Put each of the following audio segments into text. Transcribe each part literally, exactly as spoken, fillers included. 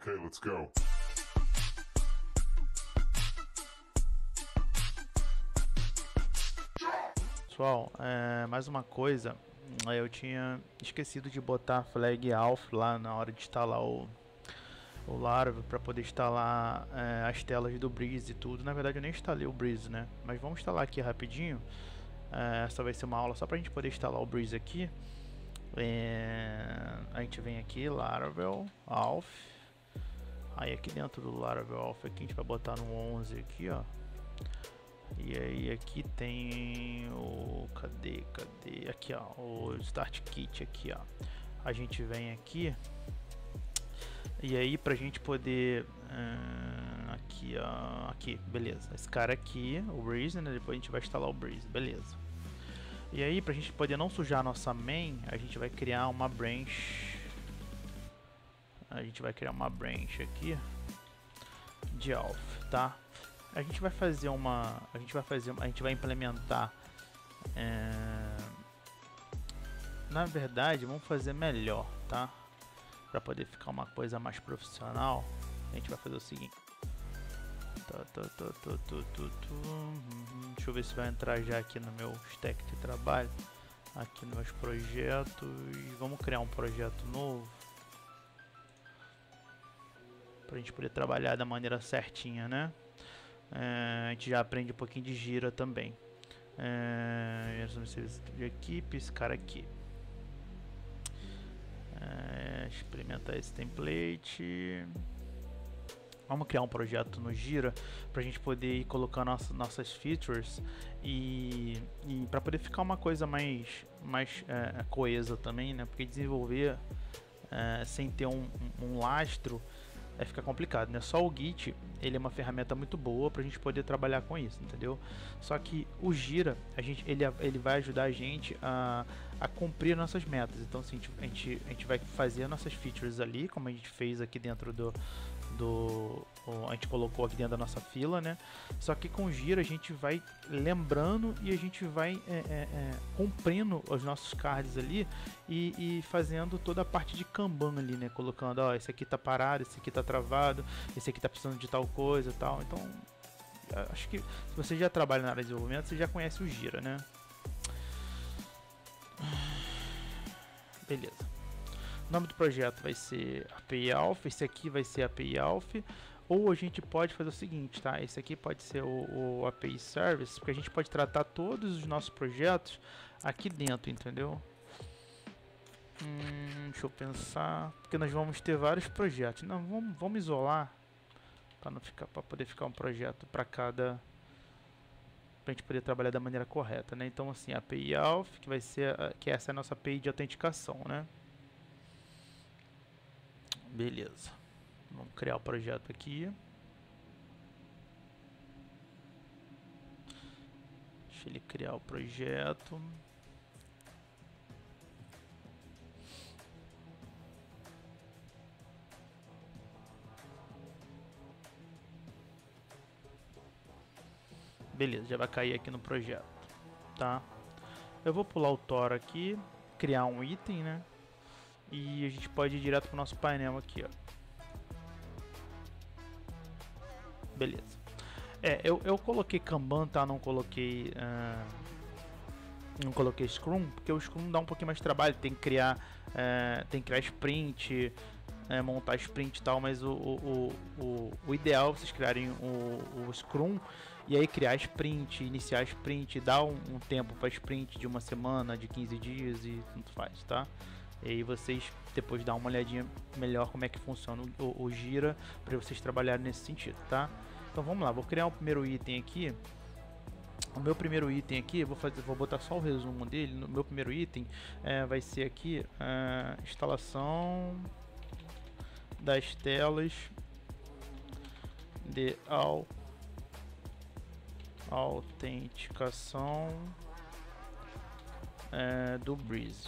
Okay, let's go. Pessoal, é, mais uma coisa, eu tinha esquecido de botar a flag auth lá na hora de instalar o, o Laravel para poder instalar é, as telas do Breeze e tudo. Na verdade eu nem instalei o Breeze, né? Mas vamos instalar aqui rapidinho. É, essa vai ser uma aula só para a gente poder instalar o Breeze aqui. É, a gente vem aqui, Laravel auth. Aí aqui dentro do Laravel auth aqui a gente vai botar no onze aqui, ó. E aí aqui tem o cadê, cadê? Aqui, ó, o Start Kit aqui, ó. A gente vem aqui e aí pra gente poder hum, aqui, ó, aqui, beleza. Esse cara aqui, o Breeze, né? Depois a gente vai instalar o Breeze, beleza. E aí pra gente poder não sujar a nossa main, a gente vai criar uma branch. A gente vai criar uma branch aqui de auth, tá? A gente vai fazer uma, a gente vai fazer, a gente vai implementar, é, na verdade, vamos fazer melhor, tá? Para poder ficar uma coisa mais profissional, a gente vai fazer o seguinte. Tá, tá, tá, tá, tá, tá, tá. Uhum. Deixa eu ver se vai entrar já aqui no meu stack de trabalho, aqui nos meus projetos. Vamos criar um projeto novo para a gente poder trabalhar da maneira certinha, né? É, a gente já aprende um pouquinho de gira também. É, de equipe, esse cara aqui. É, experimentar esse template. Vamos criar um projeto no Gira para a gente poder ir colocando nossas, nossas features e, e para poder ficar uma coisa mais, mais é, coesa também, né? Porque desenvolver é, sem ter um, um, um lastro é ficar complicado, né? Só o Git, ele é uma ferramenta muito boa para a gente poder trabalhar com isso, entendeu? Só que o Gira, a gente, ele, ele vai ajudar a gente a, a cumprir nossas metas. Então, assim, a gente, a gente vai fazer nossas features ali, como a gente fez aqui dentro do, do a gente colocou aqui dentro da nossa fila, né? Só que com o Gira a gente vai lembrando e a gente vai é, é, é, cumprindo os nossos cards ali e, e fazendo toda a parte de Kanban ali, né? Colocando, ó, esse aqui tá parado, esse aqui tá travado, esse aqui tá precisando de tal coisa e tal. Então, acho que se você já trabalha na área de desenvolvimento, você já conhece o Gira, né? Beleza. O nome do projeto vai ser A P I Auth, esse aqui vai ser A P I Auth, ou a gente pode fazer o seguinte, tá? Esse aqui pode ser o, o A P I Service, porque a gente pode tratar todos os nossos projetos aqui dentro, entendeu? Hum, deixa eu pensar, porque nós vamos ter vários projetos. Não, vamos, vamos isolar para não ficar, para poder ficar um projeto para cada, para a gente poder trabalhar da maneira correta, né? Então assim, A P I Auth, que vai ser, que essa é a nossa A P I de autenticação, né? Beleza, vamos criar o projeto aqui. Deixa ele criar o projeto. Beleza, já vai cair aqui no projeto, tá? Eu vou pular o Tor aqui, criar um item, né? E a gente pode ir direto para o nosso painel aqui, ó. Beleza. É, eu, eu coloquei Kanban, tá? Não coloquei uh, não coloquei Scrum, porque o Scrum dá um pouquinho mais de trabalho. Tem que criar, uh, tem que criar sprint, uh, montar sprint e tal. Mas o, o, o, o ideal é vocês criarem o, o Scrum e aí criar sprint, iniciar sprint, dar um, um tempo para sprint de uma semana, de quinze dias e tanto faz, tá? E aí vocês depois dão uma olhadinha melhor como é que funciona o, o Gira para vocês trabalharem nesse sentido, tá? Então vamos lá, vou criar o primeiro item aqui. O meu primeiro item aqui, vou fazer, vou botar só o resumo dele. No meu primeiro item é, vai ser aqui a instalação das telas de au, autenticação é, do Breeze.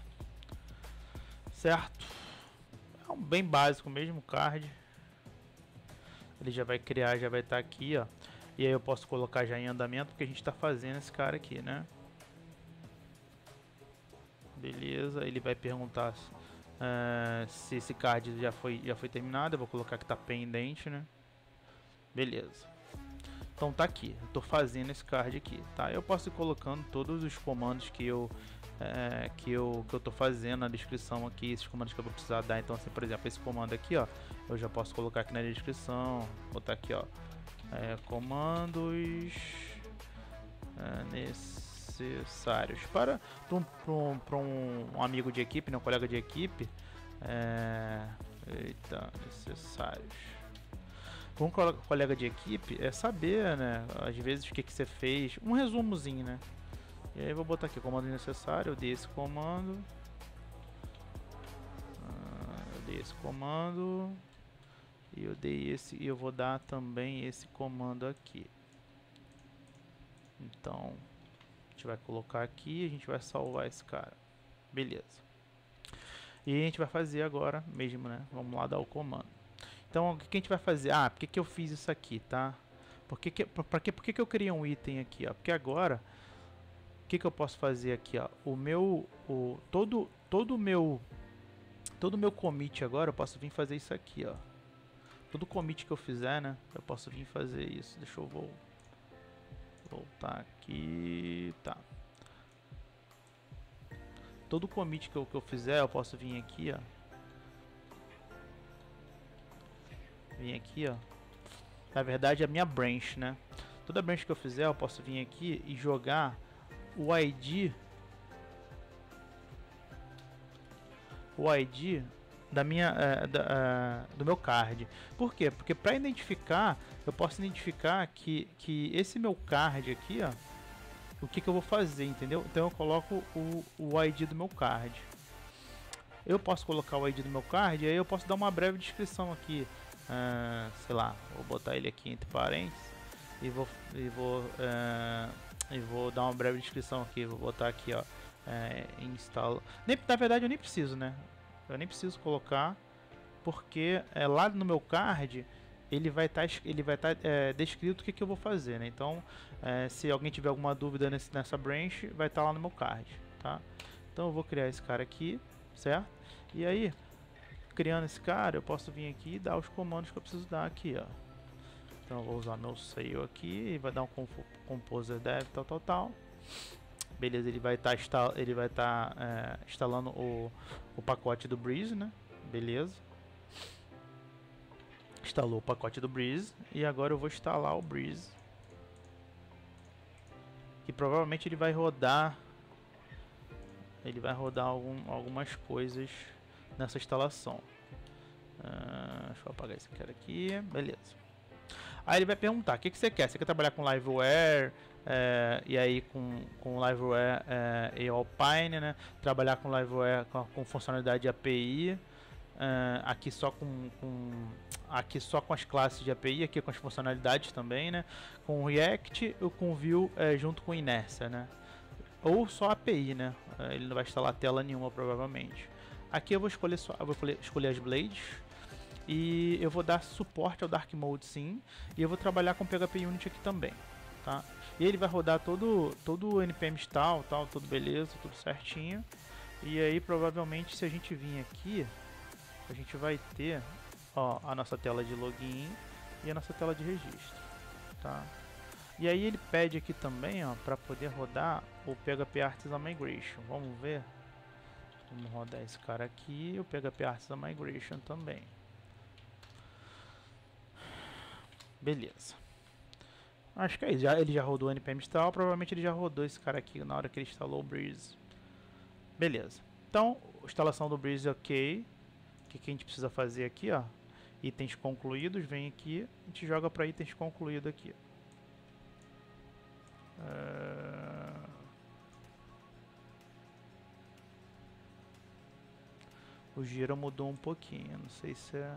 Certo? É um bem básico mesmo, card. Ele já vai criar, já vai estar tá aqui, ó. E aí eu posso colocar já em andamento, porque a gente está fazendo esse cara aqui, né? Beleza, ele vai perguntar uh, se esse card já foi, já foi terminado. Eu vou colocar que tá pendente, né? Beleza. Então tá aqui, eu tô fazendo esse card aqui, tá? Eu posso ir colocando todos os comandos que eu, é, que eu, que eu tô fazendo na descrição aqui, esses comandos que eu vou precisar dar. Então, assim, por exemplo, esse comando aqui, ó, eu já posso colocar aqui na descrição, botar aqui, ó, é, comandos é, necessários para, para, um, para um, um amigo de equipe, né, um colega de equipe, é, eita, necessários. Com um colega de equipe é saber, né, às vezes o que, que você fez, um resumozinho, né. E aí eu vou botar aqui comando necessário, eu dei esse comando, ah, eu dei esse comando e eu dei esse, e eu vou dar também esse comando aqui. Então a gente vai colocar aqui, a gente vai salvar esse cara, beleza. E a gente vai fazer agora mesmo, né, vamos lá dar o comando. Então, o que a gente vai fazer? Ah, por que, que eu fiz isso aqui, tá? Por que, que, pra que, por que, que eu criei um item aqui, ó? Porque agora, o que, que eu posso fazer aqui, ó? O meu, o, todo, todo o meu, todo o meu commit agora, eu posso vir fazer isso aqui, ó. Todo commit que eu fizer, né? Eu posso vir fazer isso. Deixa eu vou, voltar aqui, tá? Todo commit que eu, que eu fizer, eu posso vir aqui, ó. Vim aqui, ó. Na verdade, a minha branch, né? Toda branch que eu fizer, eu posso vir aqui e jogar o I D, o I D da minha, uh, da, uh, do meu card. Por quê? Porque para identificar, eu posso identificar que, que esse meu card aqui, ó, o que, que eu vou fazer, entendeu? Então eu coloco o, o I D do meu card. Eu posso colocar o I D do meu card e aí eu posso dar uma breve descrição aqui. Uh, sei lá, vou botar ele aqui entre parênteses e vou e vou uh, e vou dar uma breve descrição aqui. Vou botar aqui, ó, uh, instala. Nem, na verdade eu nem preciso, né? Eu nem preciso colocar porque é, lá no meu card ele vai estar tá, ele vai estar tá, é, descrito o que, que eu vou fazer, né? Então, é, se alguém tiver alguma dúvida nesse, nessa branch, vai estar tá lá no meu card, tá? Então eu vou criar esse cara aqui, certo? E aí, criando esse cara, eu posso vir aqui e dar os comandos que eu preciso dar aqui, ó. Então eu vou usar meu sale aqui e vai dar um composer dev tal tal tal. Beleza, ele vai estar tá, ele vai estar tá, é, instalando o, o pacote do Breeze, né? Beleza. Instalou o pacote do Breeze e agora eu vou instalar o Breeze. Que provavelmente ele vai rodar, ele vai rodar algum, algumas coisas nessa instalação. Uh, deixa eu apagar esse cara aqui, beleza. Aí ele vai perguntar, o que, que você quer? Você quer trabalhar com Liveware, é, e aí com, com Liveware é, e Alpine, né? Trabalhar com Liveware com, com funcionalidade de A P I, é, aqui só com, com aqui só com as classes de A P I, aqui com as funcionalidades também, né? Com React ou com Vue é, junto com Inércia, né? Ou só A P I, né? Ele não vai instalar tela nenhuma provavelmente. Aqui eu vou escolher só, eu vou escolher, escolher as blades e eu vou dar suporte ao Dark Mode sim, e eu vou trabalhar com P H P Unit aqui também, tá? E ele vai rodar todo todo o npm install, tal, tudo beleza, tudo certinho. E aí provavelmente se a gente vir aqui, a gente vai ter, ó, a nossa tela de login e a nossa tela de registro, tá? E aí ele pede aqui também, ó, para poder rodar o P H P Artisan Migration. Vamos ver. Vamos rodar esse cara aqui, o P H P Artisan Migration também. Beleza. Acho que é isso. Já, ele já rodou o npm install, provavelmente ele já rodou esse cara aqui na hora que ele instalou o Breeze. Beleza. Então, instalação do Breeze ok. O que, que a gente precisa fazer aqui, ó? Itens concluídos, vem aqui, a gente joga para itens concluídos aqui. Uh... O giro mudou um pouquinho, não sei se é...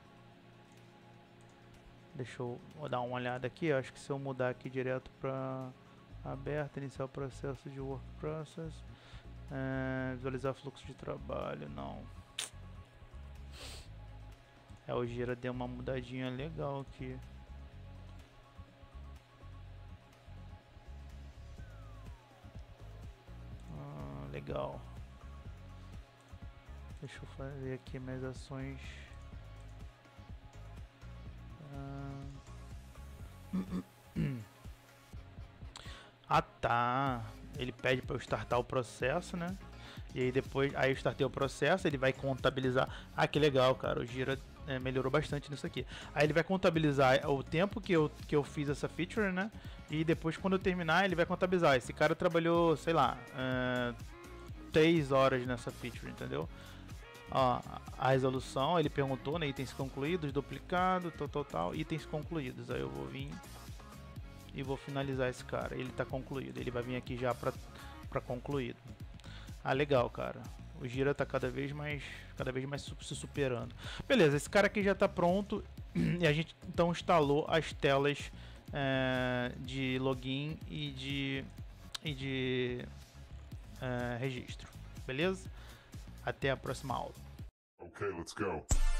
Deixa eu dar uma olhada aqui, eu acho que se eu mudar aqui direto para aberto, iniciar o processo de work process, é, visualizar fluxo de trabalho, não. É, o Gira deu uma mudadinha legal aqui. Ah, legal. Deixa eu fazer aqui minhas ações. Ah tá, ele pede para eu startar o processo, né? E aí depois, aí eu startei o processo, ele vai contabilizar. Ah, que legal, cara, o Gira é, melhorou bastante nisso aqui. Aí ele vai contabilizar o tempo que eu, que eu fiz essa feature, né? E depois, quando eu terminar, ele vai contabilizar. Esse cara trabalhou, sei lá, uh, três horas nessa feature, entendeu? Ó, a resolução, ele perguntou, né? Itens concluídos, duplicado, tal, tal, tal, itens concluídos. Aí eu vou vir e vou finalizar esse cara. Ele tá concluído, ele vai vir aqui já pra, pra concluído. Ah, legal, cara. O Gira tá cada vez mais, cada vez mais se superando. Beleza, esse cara aqui já tá pronto e a gente então instalou as telas é, de login e de, e de é, registro. Beleza? Até a próxima aula. Okay, let's go.